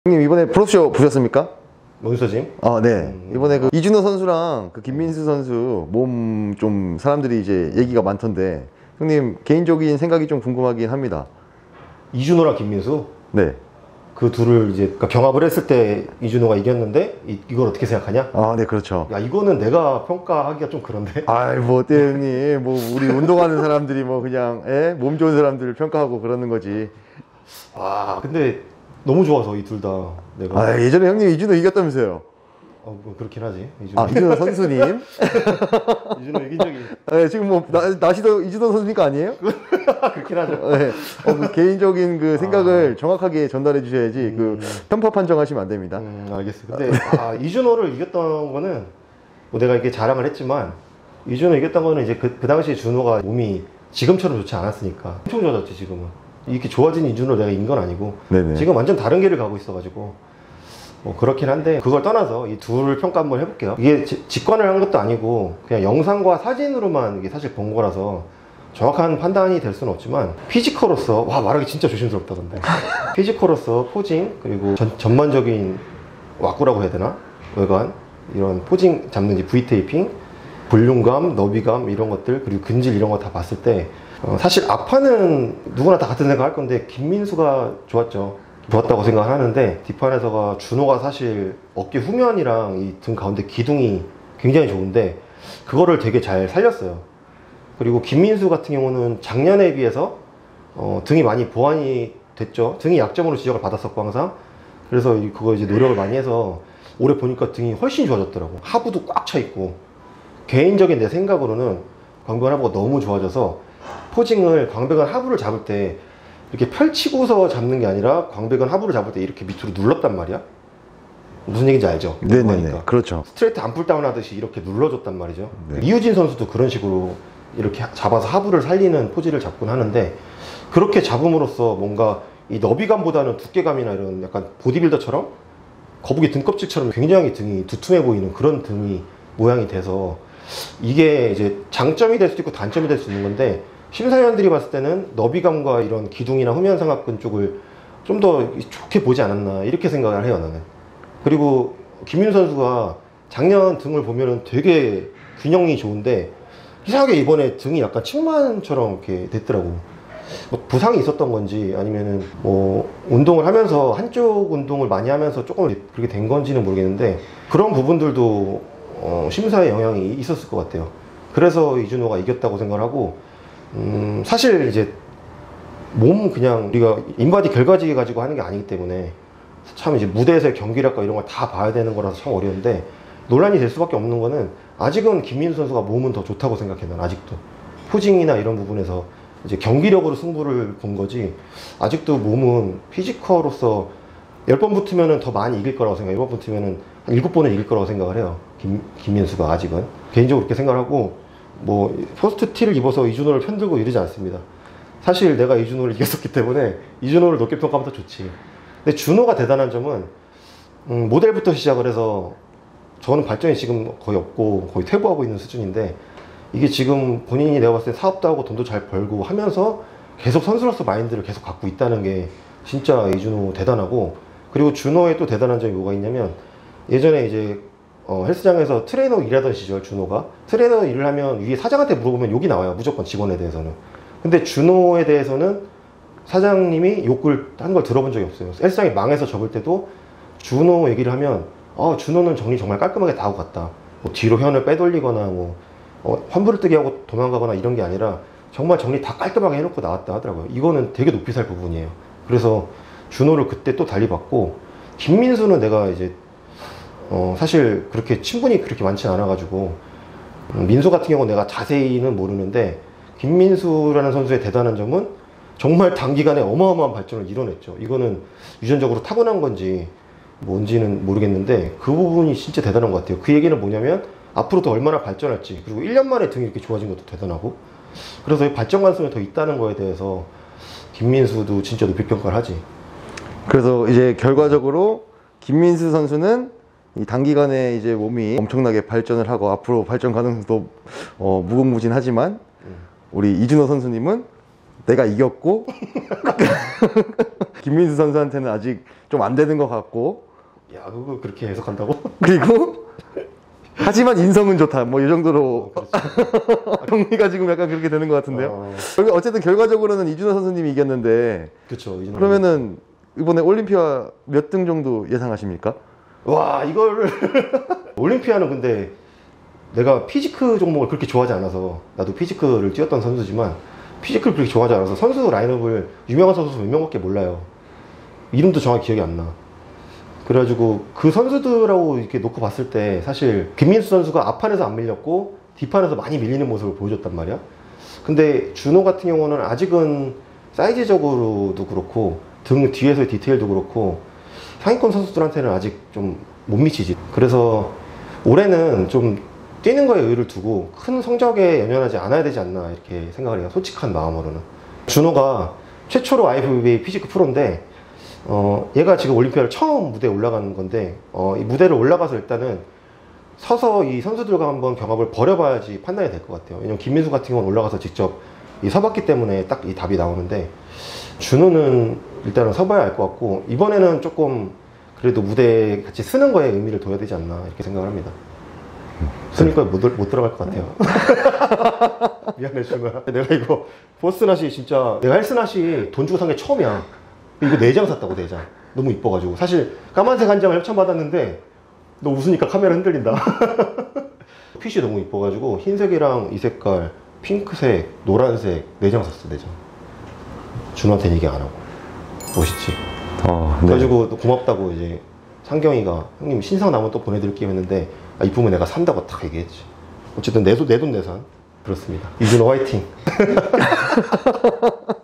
형님 이번에 프로쇼 보셨습니까? 몬스터짐? 네. 이번에 그 이준호 선수랑 그 김민수 선수 몸 좀 사람들이 이제 얘기가 많던데 형님 개인적인 생각이 좀 궁금하긴 합니다. 이준호랑 김민수? 네. 그 둘을 이제 경합을 했을 때 이준호가 이겼는데 이걸 어떻게 생각하냐? 네, 그렇죠. 야, 이거는 내가 평가하기가 좀 그런데. 뭐 어때요 형님? 뭐 우리 운동하는 사람들이 뭐 그냥 몸 좋은 사람들을 평가하고 그러는 거지. 근데 너무 좋아서 이 둘 다 내가. 예전에 형님 이준호 이겼다면서요? 뭐 그렇긴 하지. 이준호. 이준호 선수님. 이준호 이긴 적이. 네, 지금 뭐 나시도 이준호 선수니까 아니에요? 그렇긴 하죠. 네. 그 개인적인 그 생각을 정확하게 전달해 주셔야지 그 편파 판정하시면 안 됩니다. 알겠어. 근데 이준호를 이겼던 거는 뭐 내가 이게 자랑을 했지만 이준호 이겼던 거는 이제 그 당시에 준호가 몸이 지금처럼 좋지 않았으니까 엄청 좋아졌지. 지금은 이렇게 좋아진 이준호를 내가 이긴 건 아니고 네네. 지금 완전 다른 길을 가고 있어가지고 뭐 그렇긴 한데 그걸 떠나서 이 둘을 평가 한번 해볼게요. 이게 직관을 한 것도 아니고 그냥 영상과 사진으로만 이게 사실 본 거라서 정확한 판단이 될 수는 없지만 피지컬로서 말하기 진짜 조심스럽다 근데 피지컬로서 포징 그리고 전반적인 왁구라고 해야 되나? 외관 이런 포징 잡는지 V테이핑 볼륨감, 너비감 이런 것들 그리고 근질 이런 거 다 봤을 때 사실 앞판은 누구나 다 같은 생각 할 건데 김민수가 좋았다고 생각하는데 뒷판에서가 준호가 사실 어깨 후면이랑 이 등 가운데 기둥이 굉장히 좋은데 그거를 되게 잘 살렸어요. 그리고 김민수 같은 경우는 작년에 비해서 등이 많이 보완이 됐죠. 등이 약점으로 지적을 받았었고 항상 그래서 그거 이제 노력을 많이 해서 올해 보니까 등이 훨씬 좋아졌더라고. 하부도 꽉 차 있고 개인적인 내 생각으로는 광배근 하부가 너무 좋아져서 포징을 광배근 하부를 잡을 때 이렇게 펼치고서 잡는 게 아니라 광배근 하부를 잡을 때 이렇게 밑으로 눌렀단 말이야. 무슨 얘기인지 알죠? 네네네. 그렇죠. 스트레이트 안풀다운 하듯이 이렇게 눌러줬단 말이죠. 네. 이유진 선수도 그런 식으로 이렇게 잡아서 하부를 살리는 포즈를 잡곤 하는데 그렇게 잡음으로써 뭔가 이 너비감보다는 두께감이나 이런 약간 보디빌더처럼 거북이 등껍질처럼 굉장히 등이 두툼해 보이는 그런 등이 모양이 돼서 이게 이제 장점이 될 수도 있고 단점이 될 수 있는 건데 심사위원들이 봤을 때는 너비감과 이런 기둥이나 후면삼각근 쪽을 좀 더 좋게 보지 않았나 이렇게 생각을 해요 나는. 그리고 김민수 선수가 작년 등을 보면은 되게 균형이 좋은데 이상하게 이번에 등이 약간 측만처럼 이렇게 됐더라고. 뭐 부상이 있었던 건지 아니면은 뭐 운동을 하면서 한쪽 운동을 많이 하면서 조금 그렇게 된 건지는 모르겠는데 그런 부분들도 심사에 영향이 있었을 것 같아요. 그래서 이준호가 이겼다고 생각을 하고 사실 이제 몸 그냥 우리가 인바디 결과지 가지고 하는 게 아니기 때문에 참 이제 무대에서의 경기력과 이런 걸 다 봐야 되는 거라서 참 어려운데 논란이 될 수밖에 없는 거는 아직은 김민수 선수가 몸은 더 좋다고 생각해. 난 아직도 포징이나 이런 부분에서 이제 경기력으로 승부를 본 거지 아직도 몸은 피지컬로서 10번 붙으면 더 많이 이길 거라고 생각해요. 10번 붙으면 한 7번은 이길 거라고 생각을 해요. 김민수가 아직은 개인적으로 그렇게 생각을 하고 뭐 포스트 티를 입어서 이준호를 편들고 이러지 않습니다. 사실 내가 이준호를 이겼었기 때문에 이준호를 높게 평가하면 더 좋지. 근데 준호가 대단한 점은 모델부터 시작을 해서 저는 발전이 지금 거의 없고 거의 퇴보하고 있는 수준인데 이게 지금 본인이 내가 봤을 때 사업도 하고 돈도 잘 벌고 하면서 계속 선수로서 마인드를 계속 갖고 있다는 게 진짜 이준호 대단하고 그리고 준호의 또 대단한 점이 뭐가 있냐면 예전에 이제 헬스장에서 트레이너 일하던 시절 준호가 트레이너 일을 하면 위에 사장한테 물어보면 욕이 나와요. 무조건 직원에 대해서는. 근데 준호에 대해서는 사장님이 욕을 한 걸 들어본 적이 없어요. 헬스장이 망해서 접을 때도 준호 얘기를 하면 준호는 정리 정말 깔끔하게 다 하고 갔다. 뭐 뒤로 현을 빼돌리거나 뭐 환불을 뜨게 하고 도망가거나 이런 게 아니라 정말 정리 다 깔끔하게 해놓고 나왔다 하더라고요. 이거는 되게 높이 살 부분이에요. 그래서 준호를 그때 또 달리 봤고 김민수는 내가 이제 사실 그렇게 친분이 그렇게 많지 않아 가지고 민수 같은 경우 내가 자세히는 모르는데 김민수라는 선수의 대단한 점은 정말 단기간에 어마어마한 발전을 이뤄냈죠. 이거는 유전적으로 타고난 건지 뭔지는 모르겠는데 그 부분이 진짜 대단한 것 같아요. 그 얘기는 뭐냐면 앞으로 더 얼마나 발전할지 그리고 1년 만에 등이 이렇게 좋아진 것도 대단하고 그래서 이 발전 가능성이 더 있다는 거에 대해서 김민수도 진짜 높이 평가를 하지. 그래서 이제 결과적으로 김민수 선수는 이 단기간에 이제 몸이 엄청나게 발전을 하고 앞으로 발전 가능성도 무궁무진하지만 우리 이준호 선수님은 내가 이겼고 김민수 선수한테는 아직 좀 안 되는 것 같고 야, 그거 그렇게 해석한다고? 그리고 하지만 인성은 좋다 뭐 이 정도로 정리가 지금 약간 그렇게 되는 것 같은데요. 어쨌든 결과적으로는 이준호 선수님이 이겼는데 그렇죠. 그러면은 이번에 올림피아 몇 등 정도 예상하십니까? 와, 이거를 올림피아는 근데 내가 피지크 종목을 그렇게 좋아하지 않아서, 나도 피지크를 뛰었던 선수지만 피지크를 그렇게 좋아하지 않아서 선수 라인업을 유명한 선수 몇 명밖에 몰라요. 이름도 정확히 기억이 안 나. 그래가지고 그 선수들하고 이렇게 놓고 봤을 때 사실 김민수 선수가 앞판에서 안 밀렸고 뒷판에서 많이 밀리는 모습을 보여줬단 말이야. 근데 준호 같은 경우는 아직은 사이즈적으로도 그렇고 등 뒤에서의 디테일도 그렇고 상위권 선수들한테는 아직 좀 못 미치지. 그래서 올해는 좀 뛰는 거에 의의를 두고 큰 성적에 연연하지 않아야 되지 않나 이렇게 생각을 해요. 솔직한 마음으로는. 준호가 최초로 IFBB 피지크 프로인데 얘가 지금 올림피아를 처음 무대에 올라가는 건데 이 무대를 올라가서 일단은 서서 이 선수들과 한번 경합을 벌여봐야지 판단이 될 것 같아요. 왜냐면 김민수 같은 경우는 올라가서 직접 서봤기 때문에 딱 이 답이 나오는데 준호는 일단은 서봐야 알 것 같고 이번에는 조금 그래도 무대에 같이 쓰는 거에 의미를 둬야 되지 않나 이렇게 생각을 합니다. 쓰니까 못 들어갈 것 같아요. 미안해 준호야. 내가 이거 포스낫이 진짜 내가 헬스낫이 돈 주고 산 게 처음이야. 이거 4장 샀다고 4장. 너무 이뻐가지고 사실 까만색 한 장을 협찬받았는데 너 웃으니까 카메라 흔들린다. 핏이 너무 이뻐가지고 흰색이랑 이 색깔, 핑크색, 노란색 4장 샀어. 4장. 준호한테 얘기 안 하고. 멋있지? 네. 그래가지고 또 고맙다고 이제 상경이가 형님 신상 나면 또 보내드릴게요 했는데 이쁘면 내가 산다고 딱 얘기했지. 어쨌든 내 돈 내산 그렇습니다. 이준호 화이팅.